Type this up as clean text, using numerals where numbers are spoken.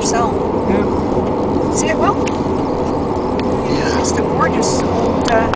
yourself. Yeah. See it, Will? Yeah. It's the gorgeous old